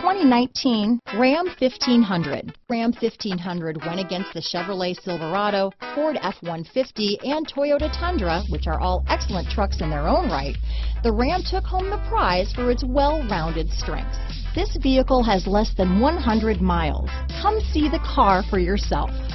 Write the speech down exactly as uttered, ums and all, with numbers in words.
twenty nineteen Ram fifteen hundred. Ram fifteen hundred went against the Chevrolet Silverado, Ford F one fifty, and Toyota Tundra, which are all excellent trucks in their own right. The Ram took home the prize for its well-rounded strengths. This vehicle has less than one hundred miles. Come see the car for yourself.